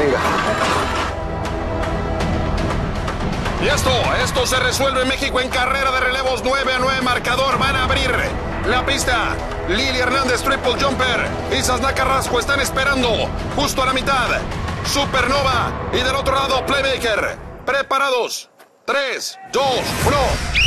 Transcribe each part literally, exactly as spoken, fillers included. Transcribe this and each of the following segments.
venga. Y esto, esto se resuelve en México en carrera de relevos nueve a nueve marcador. Van a abrir la pista. Lili Hernández, triple jumper. Y Sasna Carrasco están esperando justo a la mitad. Supernova. Y del otro lado, Playmaker. Preparados. tres, dos, uno.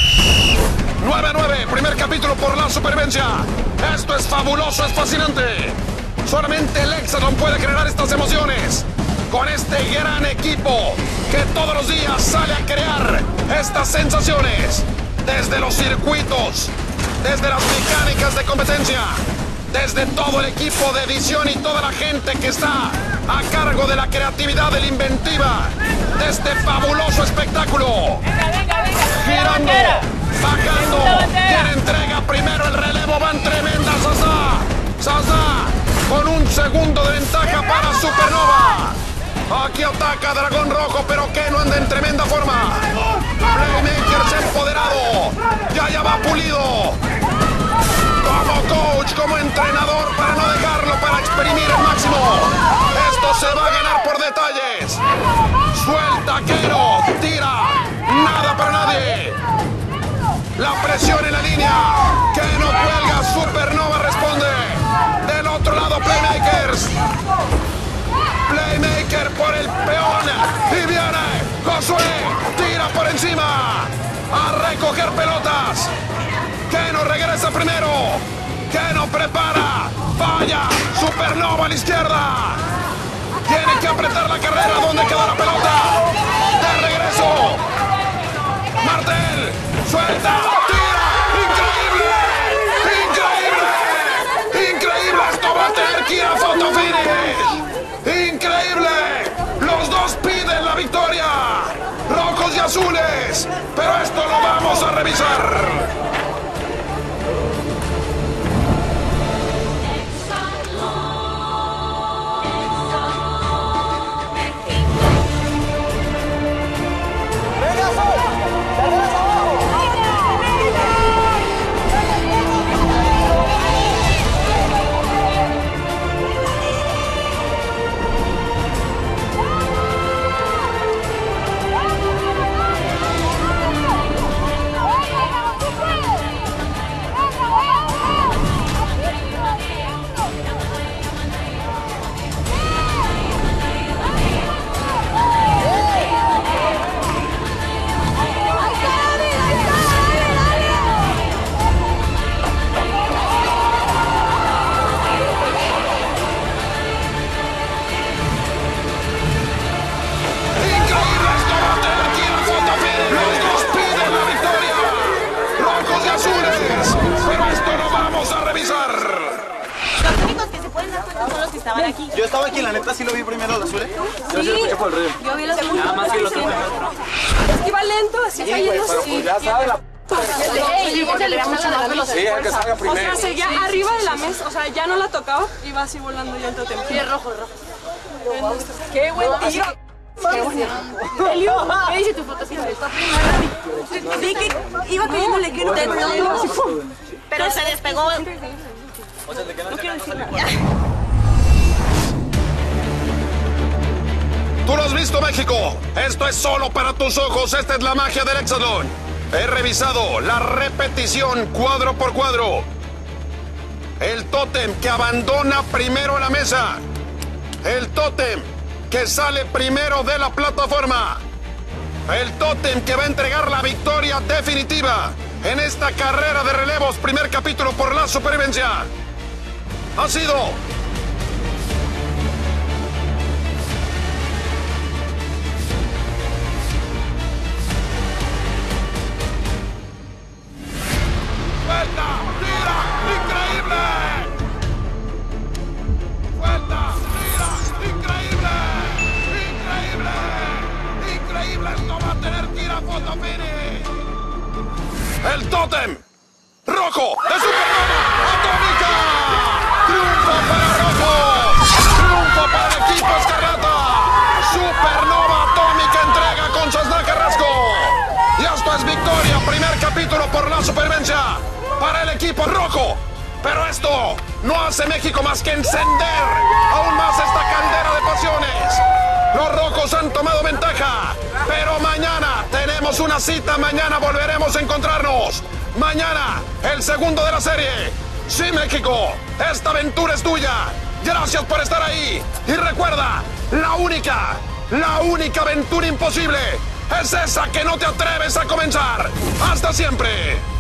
nueve a nueve. Primer capítulo por la supervivencia. Esto es fabuloso, es fascinante. Solamente el Hexagon puede generar estas emociones. Con este gran equipo que todos los días sale a crear estas sensaciones. Desde los circuitos, desde las mecánicas de competencia, desde todo el equipo de edición y toda la gente que está a cargo de la creatividad, de la inventiva, de este fabuloso espectáculo. Venga, venga, venga. Girando, bajando. Quien entrega primero el relevo, van tremenda Sasá. Sasá con un segundo de ventaja para Supernova. Aquí ataca Dragón Rojo, pero que no anda en tremenda forma. Playmaker se ha empoderado. Ya ya va Pulido. Como coach, como entrenador, para no dejarlo, para exprimir al máximo. Esto se va a ganar por detalles. Suelta Quero, tira. Nada para nadie. La presión en la línea. Que no cuelga, Supernova responde. Del otro lado, Playmakers. Playmaker por el peón. Y viene Josué. Tira por encima. A recoger pelotas. Keno regresa primero. Keno prepara. Falla. Supernova a la izquierda. Tiene que apretar la carrera. ¿Dónde queda la pelota? De regreso. Martel. Suelta. Tira. Increíble. Increíble. Increíble. Esto va a tener que ir a photo finish. ¡Increíble! Los dos piden la victoria. Rojos y azules. Pero esto lo vamos a revisar. Estaban aquí. Yo estaba aquí, la neta sí lo vi primero el azul. Yo Sí, sí lo por el río. Yo vi los segundos. Nada más que lo tengo. Es que iba lento, así cayendo. Pues ya sabe la Sí, porque le mucho la velocidad. Sí, hay que salga O primero. sea, seguía arriba de la mesa, o sea, ya no la tocaba, iba así volando ya en todo tiempo. Sí, es rojo, es rojo. ¡Qué buen tiro! Qué bueno. Elio, ¿qué dice tu foto? Vi que iba cayéndole que no te pero se despegó. No quiero decir nada. Tú lo has visto, México. Esto es solo para tus ojos. Esta es la magia del Hexagon. He revisado la repetición cuadro por cuadro. El tótem que abandona primero la mesa. El tótem que sale primero de la plataforma. El tótem que va a entregar la victoria definitiva en esta carrera de relevos. Primer capítulo por la supervivencia. Ha sido... ¡Suelta! ¡Tira! ¡Increíble! ¡Suelta! ¡Tira! ¡Increíble! ¡Increíble! ¡Increíble! Esto va a tener que ir a foto finish. ¡El tótem rojo de Supernova Atómica! ¡Triunfo para Rojo! ¡Triunfo para el equipo Escarlata! ¡Supernova Atómica entrega con Sasna Carrasco! Y esto es victoria, primer capítulo por la supervivencia para el equipo rojo. Pero esto no hace México más que encender aún más esta caldera de pasiones. Los rojos han tomado ventaja. Pero mañana tenemos una cita. Mañana volveremos a encontrarnos. Mañana, el segundo de la serie. Sí, México, esta aventura es tuya. Gracias por estar ahí. Y recuerda, la única, la única aventura imposible es esa que no te atreves a comenzar. ¡Hasta siempre!